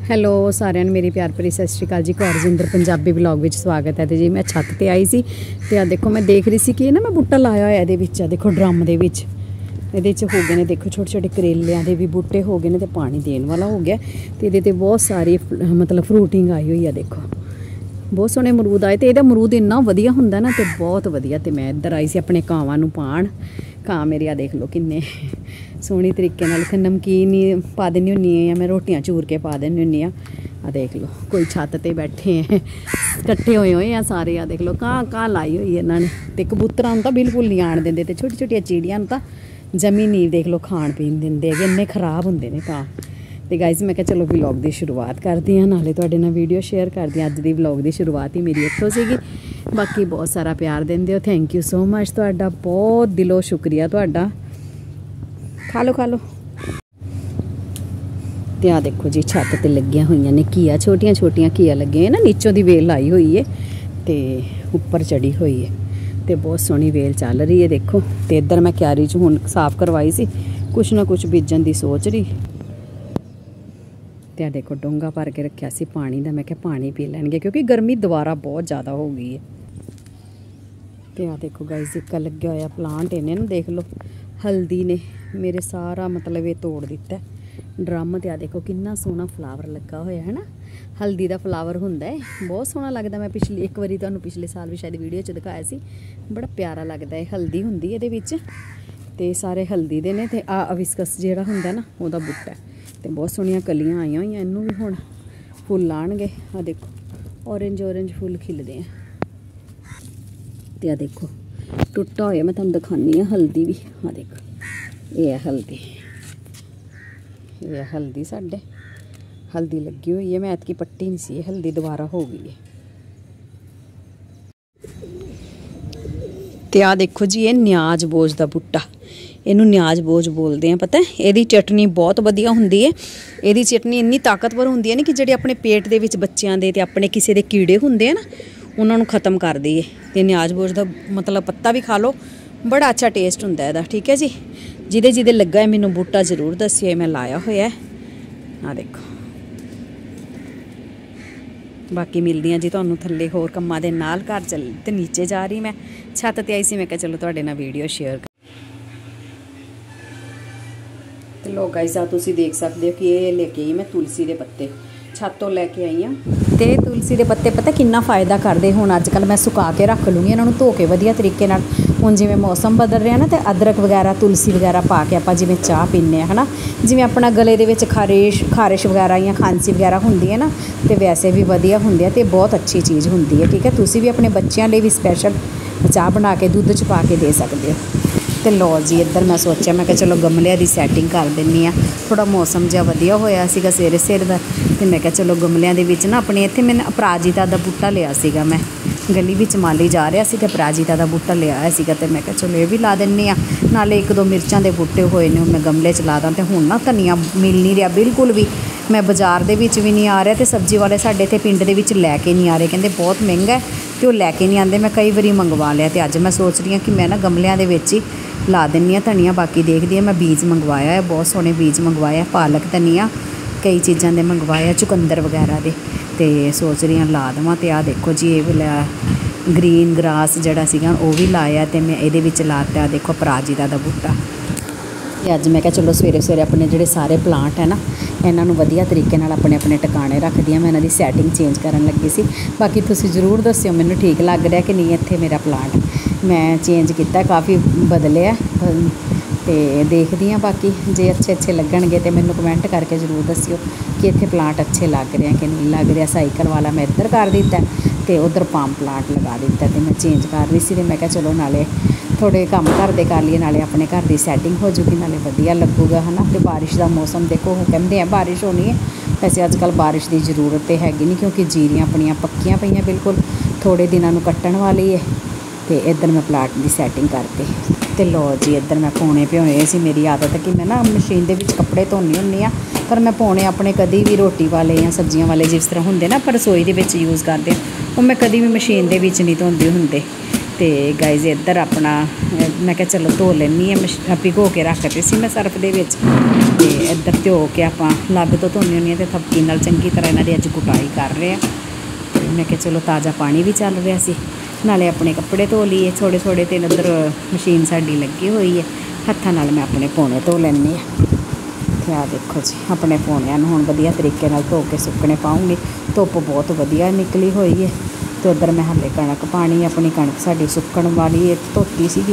Hello ਸਾਰਿਆਂ ਨੂੰ ਮੇਰੀ ਪਿਆਰ ਭਰੀ ਸਤਿ ਸ਼੍ਰੀ ਅਕਾਲ ਜੀ। ਕੌਰ ਜਿੰਦਰ ਪੰਜਾਬੀ ਵਲੌਗ ਵਿੱਚ ਸਵਾਗਤ ਹੈ। ਤੇ ਜੀ ਮੈਂ ਛੱਤ ਤੇ ਆਈ ਸੀ ਤੇ ਆ ਦੇਖੋ ਮੈਂ ਦੇਖ ਰਹੀ ਸੀ ਕਿ ਨਾ ਮੈਂ ਬੂਟਾ ਲਾਇਆ ਹੋਇਆ ਇਹਦੇ ਵਿੱਚ। ਆ ਦੇਖੋ ਡਰਮ ਦੇ ਵਿੱਚ ਇਹਦੇ 'ਚ ਹੋ ਗਏ ਨੇ, ਦੇਖੋ ਛੋਟੇ ਛੋਟੇ ਕਰੇਲਿਆਂ ਦੇ ਵੀ ਬੂਟੇ ਹੋ ਗਏ ਨੇ ਤੇ ਪਾਣੀ ਦੇਣ ਵਾਲਾ ਹੋ ਗਿਆ ਤੇ ਇਹਦੇ ਤੇ ਬਹੁਤ ਸਾਰੀ ਮਤਲਬ ਫਰੂਟਿੰਗ ਆਈ ਹੋਈ ਆ। ਦੇਖੋ ਬਹੁਤ ਸੋਹਣੇ ਅਮਰੂਦ ਆਏ ਤੇ ਇਹਦਾ ਅਮਰੂਦ ਇੰਨਾ ਵਧੀਆ ਹੁੰਦਾ ਨਾ ਤੇ ਬਹੁਤ ਵਧੀਆ। ਤੇ ਮੈਂ ਇੱਧਰ ਆਈ ਸੀ ਆਪਣੇ ਕਾਵਾਂ ਨੂੰ ਪਾਣ। ਕਾਂ ਮੇਰੇ ਆ ਦੇਖ ਲਓ ਕਿੰਨੇ ਸੋਹਣੇ ਤਰੀਕੇ ਨਾਲ। ਇੱਥੇ ਨਮਕੀਨ ਹੀ ਪਾ ਦਿੰਦੀ ਹੁੰਦੀ ਹਾਂ, ਮੈਂ ਰੋਟੀਆਂ ਚੂਰ ਕੇ ਪਾ ਦਿੰਦੀ ਹੁੰਦੀ ਹਾਂ। ਆ ਦੇਖ ਲਓ ਕੋਈ ਛੱਤ ਤੇ ਬੈਠੇ ਹੈ, ਇਕੱਠੇ ਹੋਏ ਆ ਸਾਰੇ। ਆ ਦੇਖ ਲਓ ਕਾਂ ਲਾਈ ਹੋਈ ਇਹਨਾਂ ਨੇ। ਤੇ ਕਬੂਤਰਾਂ ਨੂੰ ਤਾਂ ਬਿਲਕੁਲ ਨਹੀਂ ਆਣ ਦਿੰਦੇ ਤੇ ਛੋਟੀ ਛੋਟੀਆਂ ਚਿੜੀਆਂ ਨੂੰ ਤਾਂ ਜਮੀ ਨਹੀਂ ਦੇਖ ਲਓ ਖਾਣ ਪੀਣ ਦਿੰਦੇ ਹੈਗੇ, ਇੰਨੇ ਖਰਾਬ ਹੁੰਦੇ ਨੇ ਕਾਂ। ਤੇ ਗਾਇਜ਼ ਮੈਂ ਕਿਹਾ ਚਲੋ ਵਲੌਗ ਦੀ ਸ਼ੁਰੂਆਤ ਕਰਦੀ ਹਾਂ, ਨਾਲੇ ਤੁਹਾਡੇ ਨਾਲ ਵੀਡੀਓ ਸ਼ੇਅਰ ਕਰਦੀ ਹਾਂ। ਅੱਜ ਦੀ ਵਲੌਗ ਦੀ ਸ਼ੁਰੂਆਤ ਹੀ ਮੇਰੀ ਇੱਥੋਂ ਸੀਗੀ। ਬਾਕੀ ਬਹੁਤ ਸਾਰਾ ਪਿਆਰ ਦਿੰਦੇ ਹੋ, ਥੈਂਕ ਯੂ ਸੋ ਮਚ ਤੁਹਾਡਾ, ਬਹੁਤ ਦਿਲੋਂ ਸ਼ੁਕਰੀਆ ਤੁਹਾਡਾ। ਖਾ ਲਓ। ਤੇ ਆ ਦੇਖੋ ਜੀ ਛੱਤ ਤੇ ਲੱਗੀਆਂ ਹੋਈਆਂ ਨੇ ਘੀਆ, ਛੋਟੀਆਂ ਛੋਟੀਆਂ ਘੀਆ ਲੱਗੀਆਂ ਨਾ, ਨੀਚੋਂ ਦੀ ਵੇਲ ਲਾਈ ਹੋਈ ਹੈ ਤੇ ਉੱਪਰ ਚੜੀ ਹੋਈ ਹੈ ਤੇ ਬਹੁਤ ਸੋਹਣੀ ਵੇਲ ਚੱਲ ਰਹੀ ਹੈ ਦੇਖੋ। ਤੇ ਇੱਧਰ ਮੈਂ ਕਿਆਰੀ 'ਚ ਹੁਣ ਸਾਫ਼ ਕਰਵਾਈ ਸੀ, ਕੁਛ ਨਾ ਕੁਛ ਬੀਜਣ ਦੀ ਸੋਚ ਰਹੀ। ਤੇ ਆ ਦੇਖੋ ਡੋਂਗਾ ਭਰ ਕੇ ਰੱਖਿਆ ਸੀ ਪਾਣੀ ਦਾ, ਮੈਂ ਕਿਹਾ ਪਾਣੀ ਪੀ ਲੈਣਗੇ ਕਿਉਂਕਿ ਗਰਮੀ ਦੁਬਾਰਾ ਬਹੁਤ ਜ਼ਿਆਦਾ ਹੋ ਗਈ ਹੈ। ਤੇ ਆ ਦੇਖੋ ਗਾਇਜ਼ ਇੱਕ ਲੱਗਿਆ ਹੋਇਆ ਪਲਾਂਟ, ਇਹਨੇ ਨੂੰ ਦੇਖ ਲਓ ਹਲਦੀ ਨੇ ਮੇਰੇ ਸਾਰਾ ਮਤਲਬ ਇਹ ਤੋੜ ਦਿੱਤਾ ਡਰਮ। ਤੇ ਆ ਦੇਖੋ ਕਿੰਨਾ ਸੋਹਣਾ ਫਲਾਵਰ ਲੱਗਾ ਹੋਇਆ ਹੈ ਨਾ, ਹਲਦੀ ਦਾ ਫਲਾਵਰ ਹੁੰਦਾ ਹੈ, ਬਹੁਤ ਸੋਹਣਾ ਲੱਗਦਾ। ਮੈਂ ਇੱਕ ਵਾਰੀ ਤੁਹਾਨੂੰ ਪਿਛਲੇ ਸਾਲ ਵੀ ਸ਼ਾਇਦ ਵੀਡੀਓ 'ਚ ਦਿਖਾਇਆ ਸੀ, ਬੜਾ ਪਿਆਰਾ ਲੱਗਦਾ ਹੈ। ਹਲਦੀ ਹੁੰਦੀ ਇਹਦੇ ਵਿੱਚ ਤੇ ਸਾਰੇ ਹਲਦੀ ਦੇ ਨੇ। ਤੇ ਆ ਅਵਿਸਕਸ ਜਿਹੜਾ ਹੁੰਦਾ ਨਾ ਉਹਦਾ ਬੂਟਾ ਤੇ ਬਹੁਤ ਸੋਹਣੀਆਂ ਕਲੀਆਂ ਆਈਆਂ ਹੋਈਆਂ, ਇਹਨੂੰ ਵੀ ਹੁਣ ਫੁੱਲ ਆਉਣਗੇ। ਆ ਦੇਖੋ ਔਰੇਂਜ ਫੁੱਲ ਖਿਲਦੇ ਆ। ਤੇ ਆ ਦੇਖੋ ਟੁੱਟਾ ਹੋਇਆ, ਮੈਂ ਤੁਹਾਨੂੰ ਦਿਖਾਉਂਦੀ ਹਾਂ ਹਲਦੀ ਵੀ। ਆ ਦੇਖੋ ਇਹ ਹੈ ਹਲਦੀ, ਇਹ ਹੈ ਹਲਦੀ। ਸਾਡੇ ਹਲਦੀ ਲੱਗੀ ਹੋਈ ਹੈ, ਮੈਂ ਐਤਕੀ ਪੱਟੀ ਨਹੀਂ ਸੀ, ਇਹ ਹਲਦੀ ਦੁਬਾਰਾ ਹੋ ਗਈ ਹੈ। ਤੇ ਆ ਦੇਖੋ ਜੀ ਇਹ ਨਿਆਜ਼ ਬੋਝ ਦਾ ਬੂਟਾ, ਇਹਨੂੰ ਨਿਆਜ਼ ਬੋਝ ਬੋਲਦੇ ਆ। ਪਤਾ ਇਹਦੀ ਚਟਨੀ ਬਹੁਤ ਵਧੀਆ ਹੁੰਦੀ ਹੈ। ਇਹਦੀ ਚਟਨੀ ਇੰਨੀ ਤਾਕਤਵਰ ਹੁੰਦੀ ਹੈ ਨਾ ਕਿ ਜਿਹੜੇ ਆਪਣੇ ਪੇਟ ਦੇ ਵਿੱਚ ਬੱਚਿਆਂ ਦੇ ਤੇ ਆਪਣੇ ਕਿਸੇ ਦੇ ਕੀੜੇ ਹੁੰਦੇ ਆ ਨਾ, ਉਹਨਾਂ ਨੂੰ ਖ਼ਤਮ ਕਰਦੀ ਹੈ। ਤੇ ਨਿਆਜ਼ ਬੋਝ ਦਾ ਮਤਲਬ ਪੱਤਾ ਵੀ ਖਾ ਲਓ, ਬੜਾ ਅੱਛਾ ਟੇਸਟ ਹੁੰਦਾ ਇਹਦਾ। ਠੀਕ ਹੈ ਜੀ, ਜਿਹਦੇ ਲੱਗਾ ਹੈ ਮੈਨੂੰ ਬੂਟਾ ਜ਼ਰੂਰ ਦੱਸਿਓ, ਮੈਂ ਲਾਇਆ ਹੋਇਆ। ਆ ਦੇਖੋ ਬਾਕੀ ਮਿਲਦੀਆਂ ਜੀ ਤੁਹਾਨੂੰ ਥੱਲੇ ਹੋਰ ਕੰਮਾਂ ਦੇ ਨਾਲ। ਘਰ ਚੱਲ ਤੇ ਨੀਚੇ ਜਾ ਰਹੀ, ਮੈਂ ਛੱਤ ਤੇ ਆਈ ਸੀ, ਮੈਂ ਕਿਹਾ ਚਲੋ ਤੁਹਾਡੇ ਨਾਲ ਵੀਡੀਓ ਸ਼ੇਅਰ। ਤੇ ਲੋ ਗਾਇਸ ਆ ਤੁਸੀਂ ਦੇਖ ਸਕਦੇ ਹੋ ਕਿ ਇਹ ਲੈ ਕੇ ਆਈ ਮੈਂ ਤੁਲਸੀ ਦੇ ਪੱਤੇ, ਛੱਤ ਤੋਂ ਲੈ ਕੇ ਆਈ ਹਾਂ। ਤੇ ਤੁਲਸੀ ਦੇ ਪੱਤੇ ਪਤਾ ਕਿੰਨਾ ਫਾਇਦਾ ਕਰਦੇ। ਹੁਣ ਅੱਜ ਕੱਲ੍ਹ ਮੈਂ ਸੁਕਾ ਕੇ ਰੱਖ ਲੂੰਗੀ ਇਹਨਾਂ ਨੂੰ, ਧੋ ਕੇ ਵਧੀਆ ਤਰੀਕੇ ਨਾਲ। ਹੁਣ ਜਿਵੇਂ ਮੌਸਮ ਬਦਲ ਰਿਹਾ ਨਾ ਤੇ ਅਦਰਕ ਵਗੈਰਾ ਤੁਲਸੀ ਵਗੈਰਾ ਪਾ ਕੇ ਆਪਾਂ ਜਿਵੇਂ ਚਾਹ ਪੀਂਦੇ ਹਾਂ ਹੈ ਨਾ, ਜਿਵੇਂ ਆਪਣਾ ਗਲੇ ਦੇ ਵਿੱਚ ਖਾਰਿਸ਼ ਵਗੈਰਾ ਜਾਂ ਖਾਂਸੀ ਵਗੈਰਾ ਹੁੰਦੀ ਹੈ ਨਾ, ਤੇ ਵੈਸੇ ਵੀ ਵਧੀਆ ਹੁੰਦੇ ਆ ਤੇ ਬਹੁਤ ਅੱਛੀ ਚੀਜ਼ ਹੁੰਦੀ ਹੈ। ਠੀਕ ਹੈ, ਤੁਸੀਂ ਵੀ ਆਪਣੇ ਬੱਚਿਆਂ ਲਈ ਵੀ ਸਪੈਸ਼ਲ ਚਾਹ ਬਣਾ ਕੇ ਦੁੱਧ 'ਚ ਪਾ ਕੇ ਦੇ ਸਕਦੇ ਹੋ। ਤੇ ਲੋ ਜੀ ਇੱਧਰ ਮੈਂ ਸੋਚਿਆ, ਮੈਂ ਕਿਹਾ ਚਲੋ ਗਮਲਿਆਂ ਦੀ ਸੈਟਿੰਗ ਕਰ ਦਿੰਦੀ ਹਾਂ। ਥੋੜ੍ਹਾ ਮੌਸਮ ਜਿਹਾ ਵਧੀਆ ਹੋਇਆ ਸੀਗਾ ਸਵੇਰੇ ਦਾ, ਤੇ ਮੈਂ ਕਿਹਾ ਚਲੋ ਗਮਲਿਆਂ ਦੇ ਵਿੱਚ ਨਾ ਆਪਣੇ ਇੱਥੇ ਮੈਂ ਅਪਰਾਜਿਤਾ ਦਾ ਬੂਟਾ ਲਿਆ ਸੀਗਾ। ਮੈਂ ਗਲੀ ਵਿੱਚ ਮਾਲੀ ਜਾ ਰਿਹਾ ਸੀ ਤੇ ਅਪਰਾਜਿਤਾ ਦਾ ਬੂਟਾ ਲਿਆ ਹੋਇਆ ਸੀਗਾ, ਤੇ ਮੈਂ ਕਿਹਾ ਚਲੋ ਇਹ ਵੀ ਲਾ ਦਿੰਦੀ ਹਾਂ। ਨਾਲੇ ਇੱਕ ਦੋ ਮਿਰਚਾਂ ਦੇ ਬੂਟੇ ਹੋਏ ਨੇ, ਉਹ ਮੈਂ ਗਮਲੇ 'ਚ ਲਾ ਦਾਂ। ਤੇ ਹੁਣ ਨਾ ਧਨੀਆ ਮਿਲ ਨਹੀਂ ਰਿਹਾ ਬਿਲਕੁਲ ਵੀ, ਮੈਂ ਬਾਜ਼ਾਰ ਦੇ ਵਿੱਚ ਵੀ ਨਹੀਂ ਆ ਰਿਹਾ ਤੇ ਸਬਜ਼ੀ ਵਾਲੇ ਸਾਡੇ ਇੱਥੇ ਪਿੰਡ ਦੇ ਵਿੱਚ ਲੈ ਕੇ ਨਹੀਂ ਆ ਰਹੇ, ਕਹਿੰਦੇ ਬਹੁਤ ਮਹਿੰਗਾ ਤੇ ਉਹ ਲੈ ਕੇ ਨਹੀਂ ਆਉਂਦੇ। ਮੈਂ ਕਈ ਵਾਰੀ ਮੰਗਵਾ ਲਿਆ ਤੇ ਅੱਜ ਮੈਂ ਸੋਚ ਰਹੀ ਹਾਂ ਕਿ ਮੈਂ ਨਾ ਗਮਲਿਆਂ ਦੇ ਵਿੱਚ ਹੀ ਲਾ ਦਿੰਦੀ ਹਾਂ ਧਨੀਆ। ਬਾਕੀ ਦੇਖਦੀ ਹਾਂ, ਮੈਂ ਬੀਜ ਮੰਗਵਾਇਆ ਹੈ, ਬਹੁਤ ਸੋਹਣੇ ਬੀਜ ਮੰਗਵਾਏ ਆ, ਪਾਲਕ ਧਨੀਆ ਕਈ ਚੀਜ਼ਾਂ ਦੇ ਮੰਗਵਾਏ ਆ, ਚੁਕੰਦਰ ਵਗੈਰਾ ਦੇ। ਤੇ ਸੋਚ ਰਹੀ ਹਾਂ ਲਾ ਦੇਵਾਂ। ਤੇ ਆਹ ਦੇਖੋ ਜੀ ਇਹ ਵਾਲਾ ਗ੍ਰੀਨ ਗਰਾਸ ਜਿਹੜਾ ਸੀਗਾ ਉਹ ਵੀ ਲਾਇਆ ਤੇ ਮੈਂ ਇਹਦੇ ਵਿੱਚ ਲਾਤਾ। ਦੇਖੋ ਅਪਰਾਜਿਤਾ ਦਾ ਬੂਟਾ। ਤੇ ਅੱਜ ਮੈਂ ਕਿਹਾ ਚਲੋ ਸਵੇਰੇ ਆਪਣੇ ਜਿਹੜੇ ਸਾਰੇ ਪਲਾਂਟ ਹੈ ਨਾ, ਇਹਨਾਂ ਨੂੰ ਵਧੀਆ ਤਰੀਕੇ ਨਾਲ ਆਪਣੇ ਟਿਕਾਣੇ ਰੱਖਦੀ ਹਾਂ। ਮੈਂ ਇਹਨਾਂ ਦੀ ਸੈਟਿੰਗ ਚੇਂਜ ਕਰਨ ਲੱਗੀ ਸੀ। ਬਾਕੀ ਤੁਸੀਂ ਜ਼ਰੂਰ ਦੱਸਿਓ ਮੈਨੂੰ ਠੀਕ ਲੱਗ ਰਿਹਾ ਕਿ ਨਹੀਂ ਇੱਥੇ ਮੇਰਾ ਪਲਾਂਟ। ਮੈਂ ਚੇਂਜ ਕੀਤਾ, ਕਾਫੀ ਬਦਲਿਆ ਤੇ ਦੇਖਦੀ ਹਾਂ। ਬਾਕੀ ਜੇ ਅੱਛੇ ਲੱਗਣਗੇ ਤੇ ਮੈਨੂੰ ਕਮੈਂਟ ਕਰਕੇ ਜ਼ਰੂਰ ਦੱਸਿਓ ਕਿ ਇੱਥੇ ਪਲਾਂਟ ਅੱਛੇ ਲੱਗ ਰਹੇ ਕਿ ਨਹੀਂ ਲੱਗ ਰਿਹਾ। ਸਾਈਕਲ ਵਾਲਾ ਮੈਂ ਇੱਧਰ ਕਰ ਦਿੱਤਾ ਤੇ ਉੱਧਰ ਪਾਮ ਪਲਾਂਟ ਲਗਾ ਦਿੱਤਾ। ਤੇ ਮੈਂ ਚੇਂਜ ਕਰ ਰਹੀ ਸੀ ਤੇ ਮੈਂ ਕਿਹਾ ਚਲੋ ਨਾਲੇ ਥੋੜ੍ਹੇ ਕੰਮ ਘਰ ਦੇ ਕਰ ਲਈਏ, ਨਾਲੇ ਆਪਣੇ ਘਰ ਦੀ ਸੈਟਿੰਗ ਹੋ ਜੂਗੀ, ਨਾਲੇ ਵਧੀਆ ਲੱਗੂਗਾ ਹੈ ਨਾ। ਤੇ ਬਾਰਿਸ਼ ਦਾ ਮੌਸਮ ਦੇਖੋ, ਉਹ ਕਹਿੰਦੇ ਆ ਬਾਰਿਸ਼ ਹੋਣੀ ਹੈ, ਵੈਸੇ ਅੱਜ ਕੱਲ੍ਹ ਬਾਰਿਸ਼ ਦੀ ਜ਼ਰੂਰਤ ਤਾਂ ਹੈਗੀ ਨਹੀਂ ਕਿਉਂਕਿ ਜੀਰੀਆਂ ਆਪਣੀਆਂ ਪੱਕੀਆਂ ਪਈਆਂ ਬਿਲਕੁਲ, ਥੋੜ੍ਹੇ ਦਿਨਾਂ ਨੂੰ ਕੱਟਣ ਵਾਲੀ ਹੈ। ਤੇ ਇੱਧਰ ਮੈਂ ਪਲਾਟ ਦੀ ਸੈਟਿੰਗ ਕਰਤੀ। ਤੇ ਲੋ ਜੀ ਇੱਧਰ ਮੈਂ ਪੌਣੇ ਭਿਓਏ ਸੀ। ਮੇਰੀ ਆਦਤ ਹੈ ਕਿ ਮੈਂ ਨਾ ਮਸ਼ੀਨ ਦੇ ਵਿੱਚ ਕੱਪੜੇ ਧੋਂਦੀ ਹੁੰਦੀ ਹਾਂ, ਪਰ ਮੈਂ ਪੌਣੇ ਆਪਣੇ ਕਦੀ ਵੀ ਰੋਟੀ ਵਾਲੇ ਜਾਂ ਸਬਜ਼ੀਆਂ ਵਾਲੇ ਜਿਸ ਤਰ੍ਹਾਂ ਹੁੰਦੇ ਨਾ ਆਪਾਂ ਰਸੋਈ ਦੇ ਵਿੱਚ ਯੂਜ਼ ਕਰਦੇ, ਉਹ ਮੈਂ ਕਦੀ ਵੀ ਮਸ਼ੀਨ ਦੇ ਵਿੱਚ ਨਹੀਂ ਧੋਂਦੀ ਹੁੰਦੇ। ਤੇ ਗਾਇਜ਼ ਇੱਧਰ ਆਪਣਾ ਮੈਂ ਕਿਹਾ ਚਲੋ ਧੋ ਲੈਂਦੀ ਹਾਂ, ਭਿਗੋ ਕੇ ਰੱਖਦੇ ਸੀ ਮੈਂ ਸਰਫ ਦੇ ਵਿੱਚ। ਤੇ ਇੱਧਰ ਧੋ ਕੇ ਆਪਾਂ ਲੱਗ ਤੋਂ ਧੋਂਦੇ ਹੁੰਦੇ ਹਾਂ ਤੇ ਥਪਕੀ ਨਾਲ ਚੰਗੀ ਤਰ੍ਹਾਂ ਇਹਨਾਂ ਦੀ ਅੱਜ ਕੁਟਾਈ ਕਰ ਰਹੇ ਆ। ਤੇ ਮੈਂ ਕਿਹਾ ਚਲੋ ਤਾਜ਼ਾ ਪਾਣੀ ਵੀ ਚੱਲ ਰਿਹਾ ਸੀ, ਨਾਲੇ ਆਪਣੇ ਕੱਪੜੇ ਧੋ ਲਈਏ ਥੋੜ੍ਹੇ ਥੋੜ੍ਹੇ। ਤੇ ਇੱਧਰ ਮਸ਼ੀਨ ਸਾਡੀ ਲੱਗੀ ਹੋਈ ਹੈ, ਹੱਥਾਂ ਨਾਲ ਮੈਂ ਆਪਣੇ ਪੌਣੇ ਧੋ ਲੈਂਦੀ ਹਾਂ। ਤੇ ਆਹ ਦੇਖੋ ਜੀ, ਆਪਣੇ ਪੌਣਿਆਂ ਨੂੰ ਹੁਣ ਵਧੀਆ ਤਰੀਕੇ ਨਾਲ ਧੋ ਕੇ ਸੁੱਕਣੇ ਪਾਉਂਗੀ। ਧੁੱਪ ਬਹੁਤ ਵਧੀਆ ਨਿਕਲੀ ਹੋਈ ਹੈ। ਤੇ ਉੱਧਰ ਮੈਂ ਹਾਲੇ ਕਣਕ ਪਾਣੀ, ਆਪਣੀ ਕਣਕ ਸਾਡੀ ਸੁੱਕਣ ਵਾਲੀ ਧੋਤੀ ਸੀਗੀ।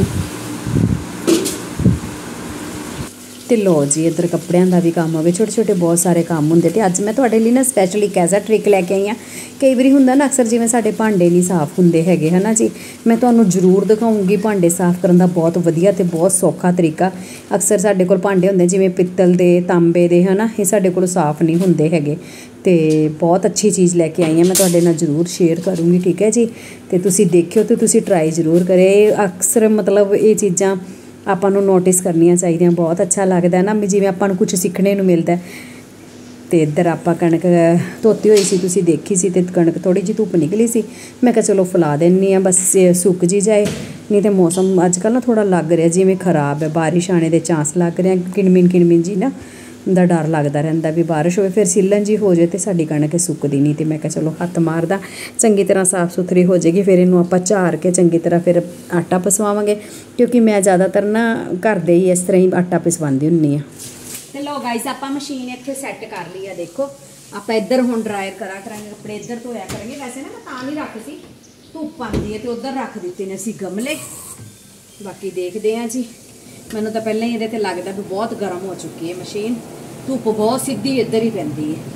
ਤੇ ਲੋ ਜੀ, ਇੱਧਰ ਕੱਪੜਿਆਂ ਦਾ ਵੀ ਕੰਮ ਹੋਵੇ, ਛੋਟੇ ਛੋਟੇ ਬਹੁਤ ਸਾਰੇ ਕੰਮ ਹੁੰਦੇ। ਤੇ ਅੱਜ ਮੈਂ ਤੁਹਾਡੇ ਲਈ ਨਾ ਸਪੈਸ਼ਲ ਇੱਕ ਐਸਾ ਟ੍ਰਿਕ ਲੈ ਕੇ ਆਈ ਹਾਂ। ਕਈ ਵਾਰੀ ਹੁੰਦਾ ਨਾ ਅਕਸਰ ਜਿਵੇਂ ਸਾਡੇ ਭਾਂਡੇ ਨਹੀਂ ਸਾਫ਼ ਹੁੰਦੇ ਹੈਗੇ ਹੈ ਨਾ ਜੀ, ਮੈਂ ਤੁਹਾਨੂੰ ਜ਼ਰੂਰ ਦਿਖਾਊਂਗੀ ਭਾਂਡੇ ਸਾਫ਼ ਕਰਨ ਦਾ ਬਹੁਤ ਵਧੀਆ ਤੇ ਬਹੁਤ ਸੌਖਾ ਤਰੀਕਾ। ਅਕਸਰ ਸਾਡੇ ਕੋਲ ਭਾਂਡੇ ਹੁੰਦੇ ਜਿਵੇਂ ਪਿੱਤਲ ਦੇ, ਤਾਂਬੇ ਦੇ, ਹੈ ਨਾ, ਇਹ ਸਾਡੇ ਕੋਲ ਸਾਫ਼ ਨਹੀਂ ਹੁੰਦੇ ਹੈਗੇ। ਤੇ ਬਹੁਤ ਅੱਛੀ ਚੀਜ਼ ਲੈ ਕੇ ਆਈ ਹਾਂ, ਮੈਂ ਤੁਹਾਡੇ ਨਾਲ ਜ਼ਰੂਰ ਸ਼ੇਅਰ ਕਰੂੰਗੀ, ਠੀਕ ਹੈ ਜੀ। ਤੇ ਤੁਸੀਂ ਦੇਖਿਓ ਤੇ ਤੁਸੀਂ ਟਰਾਈ ਜ਼ਰੂਰ ਕਰੇ। ਅਕਸਰ ਮਤਲਬ ਇਹ ਚੀਜ਼ਾਂ ਆਪਾਂ ਨੂੰ ਨੋਟਿਸ ਕਰਨੀਆਂ ਚਾਹੀਦੀਆਂ, ਬਹੁਤ ਅੱਛਾ ਲੱਗਦਾ ਨਾ, ਜਿਵੇਂ ਆਪਾਂ ਨੂੰ ਕੁਝ ਸਿੱਖਣੇ ਨੂੰ ਮਿਲਦਾ। ਤੇ ਇੱਧਰ ਆਪਾਂ ਕਣਕ ਧੋਤੀ ਹੋਈ ਸੀ, ਤੁਸੀਂ ਦੇਖੀ ਸੀ। ਤੇ ਕਣਕ ਥੋੜ੍ਹੀ ਜਿਹੀ ਧੁੱਪ ਨਿਕਲੀ ਸੀ, ਮੈਂ ਕਿਹਾ ਚਲੋ ਫੈਲਾ ਦਿੰਦੀ ਹਾਂ, ਬਸ ਸੁੱਕ ਜੀ ਜਾਏ। ਨਹੀਂ ਤਾਂ ਮੌਸਮ ਅੱਜ ਕੱਲ੍ਹ ਨਾ ਥੋੜ੍ਹਾ ਲੱਗ ਰਿਹਾ ਜਿਵੇਂ ਖਰਾਬ ਹੈ, ਬਾਰਿਸ਼ ਆਉਣੇ ਦੇ ਚਾਂਸ ਲੱਗ ਰਿਹਾ। ਕਿਣਮਿਣ ਜੀ ਨਾ ਦਾ ਡਰ ਲੱਗਦਾ ਰਹਿੰਦਾ ਵੀ ਬਾਰਿਸ਼ ਹੋਵੇ ਫਿਰ ਸਿੱਲਣ ਜੀ ਹੋ ਜਾਵੇ ਤੇ ਸਾਡੀ ਕਣਕ ਸੁੱਕਦੀ ਨਹੀਂ। ਤੇ ਮੈਂ ਕਿਹਾ ਚਲੋ ਹੱਥ ਮਾਰਦਾ, ਚੰਗੀ ਤਰ੍ਹਾਂ ਸਾਫ਼ ਸੁਥਰੀ ਹੋ ਜਾਏਗੀ। ਫਿਰ ਇਹਨੂੰ ਆਪਾਂ ਝਾੜ ਕੇ ਚੰਗੀ ਤਰ੍ਹਾਂ ਫਿਰ ਆਟਾ ਪਿਸਵਾਵਾਂਗੇ, ਕਿਉਂਕਿ ਮੈਂ ਜ਼ਿਆਦਾਤਰ ਨਾ ਘਰ ਦੇ ਹੀ ਇਸ ਤਰ੍ਹਾਂ ਹੀ ਆਟਾ ਪਿਸਵਾਉਂਦੀ ਹੁੰਦੀ ਹਾਂ। ਤੇ ਲੋ ਗਾਈਸ, ਆਪਾਂ ਮਸ਼ੀਨ ਇੱਥੇ ਸੈੱਟ ਕਰ ਲਈ ਆ। ਦੇਖੋ ਆਪਾਂ ਇੱਧਰ ਹੁਣ ਡਰਾਇਰ ਕਰਾਂਗੇ ਕੱਪੜੇ, ਇੱਧਰ ਧੋਇਆ ਕਰਾਂਗੇ। ਵੈਸੇ ਨਾ ਮੈਂ ਤਾਂ ਨਹੀਂ ਰੱਖਦੀ, ਧੁੱਪ ਆਉਂਦੀ ਹੈ ਤੇ ਉੱਧਰ ਰੱਖ ਦਿੱਤੇ ਨੇ ਅਸੀਂ ਗਮਲੇ। ਬਾਕੀ ਦੇਖਦੇ ਹਾਂ ਜੀ, ਮੈਨੂੰ ਤਾਂ ਪਹਿਲਾਂ ਹੀ ਇਹਦੇ ਤੇ ਲੱਗਦਾ ਵੀ ਬਹੁਤ ਗਰਮ ਹੋ ਚੁੱਕੀ ਹੈ ਮਸ਼ੀਨ। ਧੁੱਪ ਬਹੁਤ ਸਿੱਧੀ ਇੱਧਰ ਹੀ ਪੈਂਦੀ ਹੈ।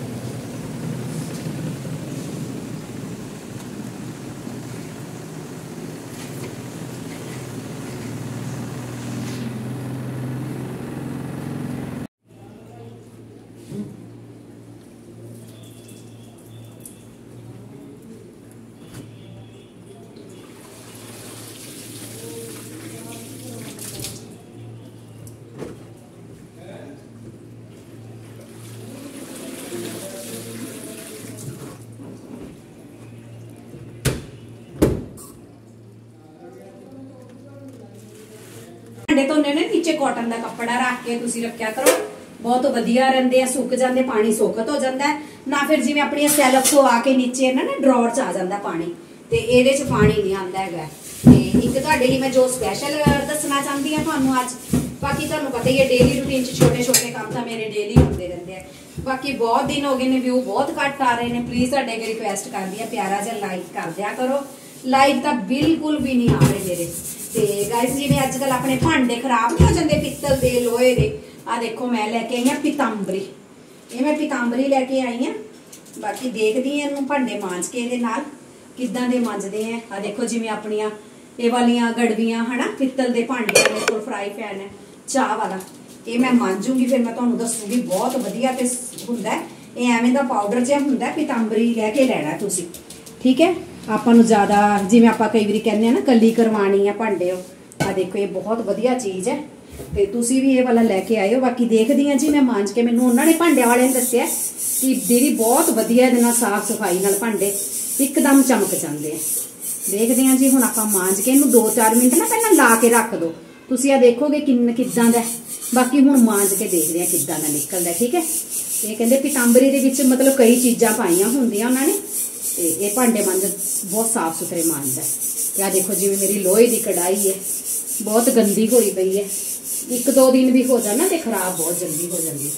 भांडे धोने ने नीचे कॉटन का कपड़ा रख के तुसी रखा करो, बहुत वधिया रहंदे आ, सुक जांदे, पानी सोखत हो जाता है ना। फिर जिवें अपनी सैलफ तो आके नीचे ना ड्रॉर च आ जाता पानी, ते इहदे च पानी नहीं आंदा हैगा। ते इक तुहाडे लई मैं जो स्पैशल दसना चाहती हां तुहानूं अज, बाकी तुहानूं पता ही है डेली रूटीन च छोटे छोटे काम तां मेरे डेली होंदे रहंदे आ। बाकी बहुत दिन हो गए ने, व्यू बहुत घट आ रहे हैं, प्लीज़ तुहाडे अगे रिक्वेस्ट करदी आ प्यारा जिहा लाइक कर दिया करो। लाइक तां बिल्कुल भी नहीं आ रहे मेरे। ते गाइस जिवें अजकल अपने भांडे खराब नहीं हो जाते पित्तल दे, लोहे दे, आ देखो मैं लेके आई हां पीतांबरी, ये मैं पीतांबरी लेके आई हां। बाकी देखदी हां इहनूं भांडे मांज के इहदे नाल किदां दे मांजदे हैं। आ देखो जिवें अपनियां ये वालियां गड़वियां है ना, पित्तल दे भांडे, मेरे कोल फ्राई पैन है चाह वाला, ये मैं मांजूंगी, फिर मैं तुहानूं दसूंगी। बहुत वधिया ते हुंदा है, ये एवें दा पाउडर जिहा हुंदा है, पीतांबरी लैके लैणा तुसीं, ठीक है। ਆਪਾਂ ਨੂੰ ਜ਼ਿਆਦਾ ਜਿਵੇਂ ਆਪਾਂ ਕਈ ਵਾਰੀ ਕਹਿੰਦੇ ਆ ਨਾ ਕਲੀ ਕਰਵਾਣੀ ਆ ਭਾਂਡੇ, ਆ ਦੇਖੋ ਇਹ ਬਹੁਤ ਵਧੀਆ ਚੀਜ਼ ਹੈ ਤੇ ਤੁਸੀਂ ਵੀ ਇਹ ਵਾਲਾ ਲੈ ਕੇ ਆਇਓ। ਬਾਕੀ ਦੇਖਦੀ ਆ ਜੀ ਮੈਂ ਮਾਂਜ ਕੇ, ਮੈਨੂੰ ਉਹਨਾਂ ਨੇ ਭਾਂਡਿਆਂ ਵਾਲਿਆਂ ਨੇ ਦੱਸਿਆ ਕਿ ਦੀਦੀ ਬਹੁਤ ਵਧੀਆ ਇਹਦੇ ਨਾਲ ਸਾਫ਼ ਸਫਾਈ ਨਾਲ ਭਾਂਡੇ ਇੱਕਦਮ ਚਮਕ ਜਾਂਦੇ ਆ। ਦੇਖਦੇ ਆ ਜੀ ਹੁਣ ਆਪਾਂ ਮਾਂਜ ਕੇ ਇਹਨੂੰ 2-4 ਮਿੰਟ ਨਾ ਪਹਿਲਾਂ ਲਾ ਕੇ ਰੱਖ ਦਿਓ, ਤੁਸੀਂ ਆ ਦੇਖੋਗੇ ਕਿੱਦਾਂ ਦਾ। ਬਾਕੀ ਹੁਣ ਮਾਂਜ ਕੇ ਦੇਖਦੇ ਆ ਕਿੱਦਾਂ ਦਾ ਨਿਕਲਦਾ, ਠੀਕ ਹੈ। ਇਹ ਕਹਿੰਦੇ ਪੀਤਾਂਬਰੀ ਦੇ ਵਿੱਚ ਮਤਲਬ ਕਈ ਚੀਜ਼ਾਂ ਪਾਈਆਂ ਹੁੰਦੀਆਂ ਉਹਨਾਂ ਨੇ, ਤੇ ਇਹ ਭਾਂਡੇ ਮਾਂਜ ਬਹੁਤ ਸਾਫ ਸੁਥਰੇ ਮਾਂਜਦਾ। ਤੇ ਆ ਦੇਖੋ ਜਿਵੇਂ ਮੇਰੀ ਲੋਹੇ ਦੀ ਕੜਾਈ ਹੈ, ਬਹੁਤ ਗੰਦੀ ਹੋਈ ਪਈ ਹੈ, 1-2 ਦਿਨ ਵੀ ਹੋ ਜਾਣਾ ਤੇ ਖਰਾਬ ਬਹੁਤ ਜਲਦੀ ਹੋ ਜਾਂਦੀ।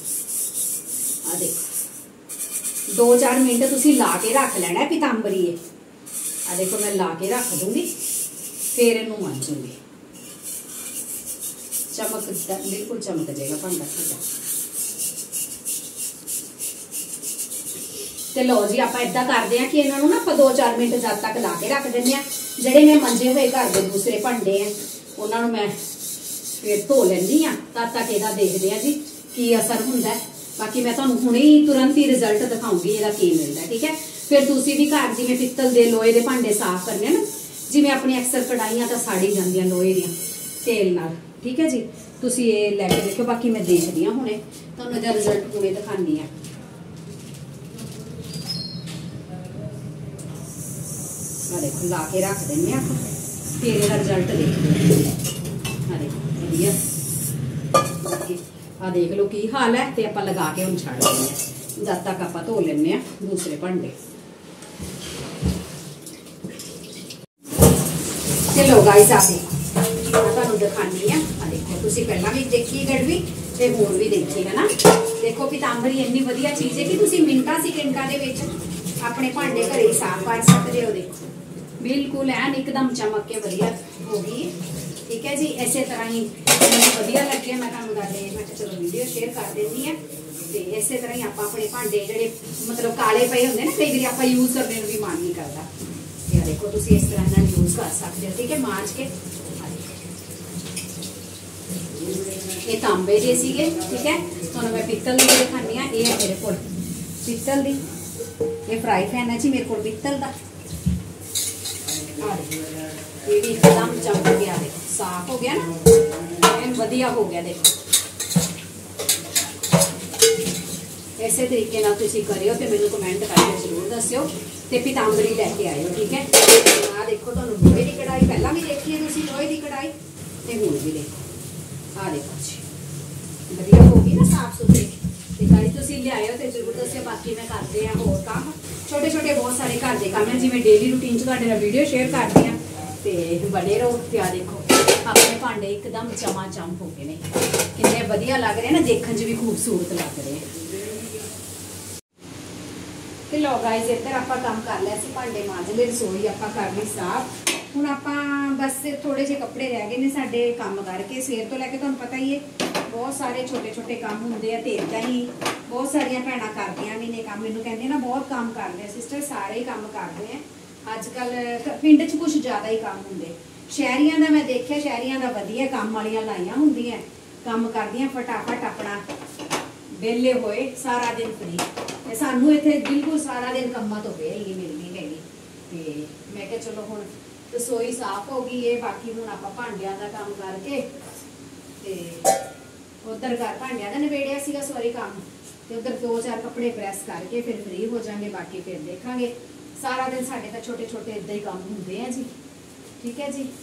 ਆ ਦੇਖੋ 2-4 ਮਿੰਟ ਤੁਸੀਂ ਲਾ ਕੇ ਰੱਖ ਲੈਣਾ ਪੀਤਾਂਬਰੀ ਹੈ। ਆ ਦੇਖੋ ਮੈਂ ਲਾ ਕੇ ਰੱਖ ਦੂੰਗੀ, ਫਿਰ ਇਹਨੂੰ ਮਾਂਜੂੰਗੀ, ਬਿਲਕੁਲ ਚਮਕ ਜਾਏਗਾ ਭਾਂਡਾ ਸਾਡਾ। ਤੇ ਲਓ ਜੀ ਆਪਾਂ ਇਦਾਂ ਕਰਦੇ ਆ ਕਿ ਇਹਨਾਂ ਨੂੰ ਨਾ ਆਪਾਂ 2-4 ਮਿੰਟ ਜਦ ਤੱਕ ਲਾ ਕੇ ਰੱਖ ਦਿੰਦੇ ਆ। ਜਿਹੜੇ ਮੈਂ ਮੰਜੇ ਹੋਏ ਘਰ ਦੇ ਦੂਸਰੇ ਭਾਂਡੇ ਆ ਉਹਨਾਂ ਨੂੰ ਮੈਂ ਫਿਰ ਧੋ ਲੈਂਦੀ ਆ, ਤਦ ਤੱਕ ਇਹਦਾ ਦੇਖਦੇ ਆ ਜੀ ਕੀ ਅਸਰ ਹੁੰਦਾ। ਬਾਕੀ ਮੈਂ ਤੁਹਾਨੂੰ ਹੁਣੇ ਹੀ ਤੁਰੰਤ ਹੀ ਰਿਜ਼ਲਟ ਦਿਖਾਉਂਗੀ ਇਹਦਾ ਕੀ ਮਿਲਦਾ, ਠੀਕ ਹੈ। ਫਿਰ ਤੁਸੀਂ ਵੀ ਘਰ ਜਿਵੇਂ ਪਿੱਤਲ ਦੇ, ਲੋਹੇ ਦੇ ਭਾਂਡੇ ਸਾਫ਼ ਕਰਨੇ ਨਾ, ਜਿਵੇਂ ਆਪਣੀ ਅਕਸਰ ਕੜਾਈਆਂ ਤਾਂ ਸਾੜੀ ਜਾਂਦੀਆਂ ਲੋਹੇ ਦੀਆਂ ਤੇਲ ਨਾਲ, ਠੀਕ ਹੈ ਜੀ। ਤੁਸੀਂ ਇਹ ਲੈ ਕੇ ਦੇਖੋ। ਬਾਕੀ ਮੈਂ ਦੇਖਦੀ ਆ ਹੁਣੇ ਤੁਹਾਨੂੰ ਇਹਦਾ ਰਿਜ਼ਲਟ ਹੁਣੇ ਦਿਖਾਉਂਦੀ ਆ। देखो ला के रख देंगे आप, फिर इसका रिजल्ट देखते हैं। हाँ देखो बढ़िया, ਆ ਦੇਖ ਲਓ ਕੀ ਹਾਲ ਹੈ। ਤੇ ਆਪਾਂ ਲਗਾ ਕੇ ਹੁਣ ਛੱਡ ਦਿੰਦੇ ਹਾਂ, ਜਦ ਤੱਕ ਆਪਾਂ ਧੋ ਲੈਂਦੇ ਆ ਦੂਸਰੇ ਭਾਂਡੇ। ਚਲੋ ਗਾਇਸ, ਆ ਦੇਖੋ ਤੁਹਾਨੂੰ ਦਿਖਾਣੀ ਆ। ਦੇਖੋ ਤੁਸੀਂ ਪਹਿਲਾਂ ਵੀ ਦੇਖੀ ਗੜਵੀ ਤੇ ਹੋਰ ਵੀ ਦੇਖੀ ਹੈ ਨਾ। ਦੇਖੋ ਪੀਤਾਂਬਰੀ ਇੰਨੀ ਵਧੀਆ ਚੀਜ਼ ਹੈ ਕਿ ਤੁਸੀਂ ਮਿੰਟਾਂ ਸਕਿੰਟਾਂ ਦੇ ਵਿੱਚ ਆਪਣੇ ਭਾਂਡੇ ਘਰੇ ਹੀ ਸਾਫ਼ ਕਰ ਸਕਦੇ ਹੋ। ਦੇਖੋ ਬਿਲਕੁਲ ਐਨ ਇੱਕਦਮ ਚਮਕ ਕੇ ਵਧੀਆ ਹੋ ਗਈ। ਠੀਕ ਹੈ ਜੀ, ਇਸੇ ਤਰ੍ਹਾਂ ਹੀ ਮੈਨੂੰ ਵਧੀਆ ਲੱਗਿਆ, ਮੈਂ ਤੁਹਾਨੂੰ ਦੱਸਦੇ ਮੈਂ ਕਿਹਾ ਚਲੋ ਵੀਡੀਓ ਸ਼ੇਅਰ ਕਰ ਦਿੰਦੀ ਹਾਂ। ਤੇ ਇਸੇ ਤਰ੍ਹਾਂ ਹੀ ਆਪਾਂ ਆਪਣੇ ਭਾਂਡੇ ਜਿਹੜੇ ਮਤਲਬ ਕਾਲੇ ਪਏ ਹੁੰਦੇ ਨਾ, ਕਈ ਵਾਰੀ ਆਪਾਂ ਯੂਜ਼ ਕਰਨ ਨੂੰ ਵੀ ਮਨ ਨਹੀਂ ਕਰਦਾ। ਤੇ ਦੇਖੋ ਤੁਸੀਂ ਇਸ ਤਰ੍ਹਾਂ ਨਾਲ ਯੂਜ਼ ਕਰ ਸਕਦੇ ਹੋ। ਠੀਕ ਹੈ, ਮਾਂਜ ਕੇ। ਇਹ ਤਾਂਬੇ ਦੇ ਸੀਗੇ। ਠੀਕ ਹੈ, ਤੁਹਾਨੂੰ ਮੈਂ ਪਿੱਤਲ ਦੀ ਦਿਖਾਉਂਦੀ ਹਾਂ। ਇਹ ਹੈ ਮੇਰੇ ਕੋਲ ਪਿੱਤਲ ਦੀ, ਇਹ ਫਰਾਈ ਪੈਨ ਹੈ ਜੀ ਮੇਰੇ ਕੋਲ ਪਿੱਤਲ ਦਾ। ਇਹ ਵੀ ਇੱਕਦਮ ਚਮਕ ਗਿਆ, ਦੇਖੋ ਸਾਫ਼ ਹੋ ਗਿਆ ਨਾ, ਐਨ ਵਧੀਆ ਹੋ ਗਿਆ। ਦੇਖੋ ਇਸੇ ਤਰੀਕੇ ਨਾਲ ਤੁਸੀਂ ਕਰਿਓ ਤੇ ਮੈਨੂੰ ਕਮੈਂਟ ਕਰਕੇ ਜ਼ਰੂਰ ਦੱਸਿਓ ਤੇ ਪੀਤਾਂਬਰੀ ਲੈ ਕੇ ਆਇਓ। ਠੀਕ ਹੈ, ਆ ਦੇਖੋ ਤੁਹਾਨੂੰ ਲੋਹੇ ਦੀ ਕੜਾਈ ਪਹਿਲਾਂ ਵੀ ਦੇਖੀ ਹੈ ਤੁਸੀਂ, ਲੋਹੇ ਦੀ ਕੜਾਈ ਤੇ ਹੁਣ ਵੀ ਦੇਖੋ। ਆ ਦੇਖੋ ਜੀ ਵਧੀਆ ਹੋ ਗਈ ਨਾ ਸਾਫ਼ ਸੁਥਰੀ। ਤੇ ਗਾਇਸ ਤੁਸੀਂ ਲਿਆਇਓ ਤੇ ਜ਼ਰੂਰ ਦੱਸਿਓ। ਬਾਕੀ ਮੈਂ ਕਰਦੇ ਆ ਹੋਰ ਕੰਮ, ਛੋਟੇ ਛੋਟੇ ਬਹੁਤ ਸਾਰੇ ਘਰ ਦੇ ਕੰਮ ਹੈ, ਜਿਵੇਂ ਡੇਲੀ ਰੂਟੀਨ 'ਚ ਤੁਹਾਡੇ ਨਾਲ ਵੀਡੀਓ ਸ਼ੇਅਰ ਕਰਦੀ ਹਾਂ। ਤੇ ਬਣੇ ਰਹੋ। ਤੇ ਆ ਦੇਖੋ ਆਪਣੇ ਭਾਂਡੇ ਇੱਕਦਮ ਚਮਾਚਮ ਹੋ ਗਏ ਨੇ, ਕਿੰਨੇ ਵਧੀਆ ਲੱਗ ਰਹੇ ਨਾ, ਦੇਖਣ 'ਚ ਵੀ ਖੂਬਸੂਰਤ ਲੱਗ ਰਹੇ। ਤੇ ਲੋ ਗਾਇਸ, ਇੱਧਰ ਆਪਾਂ ਕੰਮ ਕਰ ਲਿਆ ਸੀ, ਭਾਂਡੇ ਮਾਂਜ ਲਏ, ਰਸੋਈ ਆਪਾਂ ਕਰ ਲਈ ਸਾਫ਼। ਹੁਣ ਆਪਾਂ ਬਸ ਥੋੜੇ ਜਿਹੇ ਕੱਪੜੇ ਰਹਿ ਗਏ ਨੇ ਸਾਡੇ ਕੰਮ ਕਰਕੇ। ਸਵੇਰ ਤੋਂ ਲੈ ਕੇ ਤੁਹਾਨੂੰ ਪਤਾ ਹੀ ਹੈ ਬਹੁਤ ਸਾਰੇ ਛੋਟੇ ਛੋਟੇ ਕੰਮ ਹੁੰਦੇ ਆ। ਤੇ ਇੱਦਾਂ ਹੀ ਬਹੁਤ ਸਾਰੀਆਂ ਭੈਣਾਂ ਕਰਦੀਆਂ ਵੀ ਨੇ ਕੰਮ, ਮੈਨੂੰ ਕਹਿੰਦੇ ਨਾ ਬਹੁਤ ਕੰਮ ਕਰਦੇ ਆ ਸਿਸਟਰ। ਸਾਰੇ ਹੀ ਕੰਮ ਕਰਦੇ ਆ ਅੱਜ ਕੱਲ, ਪਿੰਡ 'ਚ ਕੁਝ ਜ਼ਿਆਦਾ ਹੀ ਕੰਮ ਹੁੰਦੇ। ਸ਼ਹਿਰੀਆਂ ਦਾ ਮੈਂ ਦੇਖਿਆ, ਸ਼ਹਿਰੀਆਂ ਦਾ ਵਧੀਆ ਕੰਮ ਵਾਲੀਆਂ ਲਾਈਆਂ ਹੁੰਦੀਆਂ, ਕੰਮ ਕਰਦੀਆਂ ਫਟਾਫਟ ਆਪਣਾ ਵਿਹਲੇ ਹੋਏ ਸਾਰਾ ਦਿਨ ਫਰੀ। ਤੇ ਸਾਨੂੰ ਇੱਥੇ ਬਿਲਕੁਲ ਸਾਰਾ ਦਿਨ ਕੰਮਾਂ ਤੋਂ ਵਿਹਲ ਮਿਲਦੀ ਹੈਗੀ। ਤੇ ਮੈਂ ਕਿਹਾ ਚਲੋ ਹੁਣ ਰਸੋਈ ਸਾਫ਼ ਹੋ ਗਈ ਹੈ, ਬਾਕੀ ਹੁਣ ਆਪਾਂ ਭਾਂਡਿਆਂ ਦਾ ਕੰਮ ਕਰਕੇ ਤੇ ਉਧਰ ਘਰ ਭਾਂਡਿਆਂ ਦਾ ਨਿਬੇੜਿਆ ਸੀਗਾ ਸੋਰੀ ਕੰਮ, ਤੇ ਉਧਰ 2-4 ਕੱਪੜੇ ਪ੍ਰੈਸ ਕਰਕੇ ਫਿਰ ਫ੍ਰੀ ਹੋ ਜਾਾਂਗੇ। ਬਾਕੀ ਫਿਰ ਦੇਖਾਂਗੇ। ਸਾਰਾ ਦਿਨ ਸਾਡੇ ਤਾਂ ਛੋਟੇ ਛੋਟੇ ਇਦਾਂ ਹੀ ਕੰਮ ਹੁੰਦੇ ਆ ਜੀ। ਠੀਕ ਹੈ ਜੀ।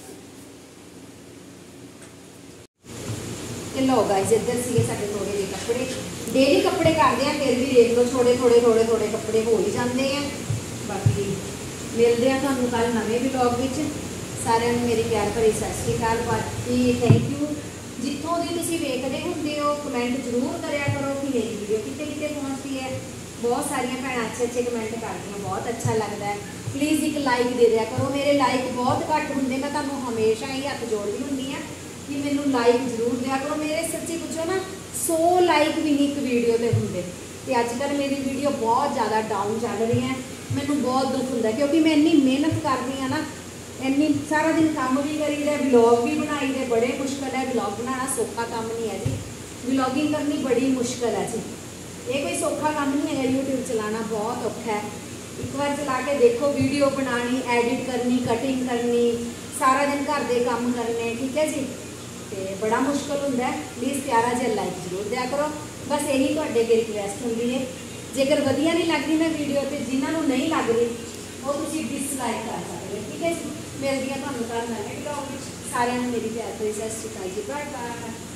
ਤੇ ਲੋ ਗਾਇਸ, ਇੱਧਰ ਸੀਗੇ ਸਾਡੇ ਥੋੜੇ ਜਿਹੇ ਕੱਪੜੇ। ਡੇਲੀ ਕੱਪੜੇ ਕਰਦੇ ਆ, ਫਿਰ ਵੀ ਦੇਖ ਲਓ ਥੋੜੇ ਥੋੜੇ ਕੱਪੜੇ ਹੋ ਹੀ ਜਾਂਦੇ ਆ। ਬਾਕੀ ਮਿਲਦੇ ਆ ਤੁਹਾਨੂੰ ਕੱਲ ਨਵੇਂ ਵਲੌਗ ਵਿੱਚ। ਸਾਰਿਆਂ ਨੂੰ ਮੇਰੀ ਪਿਆਰ ਭਰੀ ਸਤਿ ਸ਼੍ਰੀ ਅਕਾਲ। ਬਾਕੀ ਥੈਂਕ ਯੂ, ਜਿੱਥੋਂ ਦੀ ਤੁਸੀਂ ਵੇਖਦੇ ਹੁੰਦੇ ਹੋ ਕਮੈਂਟ ਜ਼ਰੂਰ ਕਰਿਆ ਕਰੋ ਕਿ ਮੇਰੀ ਵੀਡੀਓ ਕਿਤੇ ਕਿਤੇ ਪਹੁੰਚਦੀ ਹੈ। ਬਹੁਤ ਸਾਰੀਆਂ ਭੈਣਾਂ ਅੱਛੇ ਕਮੈਂਟ ਕਰਦੀਆਂ, ਬਹੁਤ ਅੱਛਾ ਲੱਗਦਾ ਹੈ। ਪਲੀਜ਼ ਇੱਕ ਲਾਈਕ ਦੇ ਦਿਆ ਕਰੋ। ਮੇਰੇ ਲਾਈਕ ਬਹੁਤ ਘੱਟ ਹੁੰਦੇ, ਮੈਂ ਤੁਹਾਨੂੰ ਹਮੇਸ਼ਾ ਹੀ ਹੱਥ ਜੋੜਦੀ ਹੁੰਦੀ ਹਾਂ ਕਿ ਮੈਨੂੰ ਲਾਈਕ ਜ਼ਰੂਰ ਦਿਆ ਕਰੋ। ਮੇਰੇ ਸੱਚੀ ਪੁੱਛੋ ਨਾ 100 ਲਾਈਕ ਵੀ ਨਹੀਂ ਇੱਕ ਵੀਡੀਓ ਤੇ ਹੁੰਦੇ। ਤੇ ਅੱਜ ਕੱਲ੍ਹ ਮੇਰੀ ਵੀਡੀਓ ਬਹੁਤ ਜ਼ਿਆਦਾ ਡਾਊਨ ਚੱਲ ਰਹੀ ਹੈ। ਮੈਨੂੰ ਬਹੁਤ ਦੁੱਖ ਹੁੰਦਾ ਕਿਉਂਕਿ ਮੈਂ ਇੰਨੀ ਮਿਹਨਤ ਕਰਦੀ ਹਾਂ ਨਾ, ਇੰਨੀ ਸਾਰਾ ਦਿਨ ਕੰਮ ਵੀ ਕਰੀਦਾ, ਵਲੌਗ ਵੀ ਬਣਾਈਦੇ। ਬੜੇ ਮੁਸ਼ਕਿਲ ਹੈ, ਵਲੌਗ ਬਣਾਉਣਾ ਸੌਖਾ ਕੰਮ ਨਹੀਂ ਹੈ ਜੀ। ਵਲੌਗਿੰਗ ਕਰਨੀ ਬੜੀ ਮੁਸ਼ਕਿਲ ਹੈ ਜੀ। ਇਹ ਕੋਈ ਸੌਖਾ ਕੰਮ ਨਹੀਂ ਹੈਗਾ। YouTube ਚਲਾਉਣਾ ਬਹੁਤ ਔਖਾ ਹੈ। ਇੱਕ ਵਾਰ ਚਲਾ ਕੇ ਦੇਖੋ, ਵੀਡੀਓ ਬਣਾਉਣੀ, ਐਡਿਟ ਕਰਨੀ, ਕਟਿੰਗ ਕਰਨੀ, ਸਾਰਾ ਦਿਨ ਘਰ ਦੇ ਕੰਮ ਕਰਨੇ। ਠੀਕ ਹੈ ਜੀ, ਤੇ ਬੜਾ ਮੁਸ਼ਕਿਲ ਹੁੰਦਾ ਹੈ। ਪਲੀਜ਼ ਪਿਆਰਾ ਜਿਹਾ ਲਾਈਕ ਜ਼ਰੂਰ ਦਿਆ ਕਰੋ। ਬਸ ਇਹੀ ਤੁਹਾਡੇ ਅੱਗੇ ਰਿਕੁਐਸਟ ਹੁੰਦੀ ਹੈ। ਜੇਕਰ ਵਧੀਆ ਨਹੀਂ ਲੱਗਦੀ ਨਾ ਵੀਡੀਓ, ਤੇ ਜਿਨ੍ਹਾਂ ਨੂੰ ਨਹੀਂ ਲੱਗ ਰਹੀ ਉਹ ਤੁਸੀਂ ਡਿਸਲਾਈਕ ਕਰ ਸਕਦੇ ਹੋ। ਠੀਕ ਹੈ ਜੀ, ਮਿਲਦੀ ਹਾਂ ਤੁਹਾਨੂੰ ਕੱਲ੍ਹ ਨਵੇਂ ਵਲੌਗ ਵਿੱਚ। ਸਾਰਿਆਂ ਨੂੰ ਮੇਰੀ ਪਿਆਰ ਭਰੀ ਸਤਿ ਸ਼੍ਰੀ ਅਕਾਲ ਜੀ। Bye bye.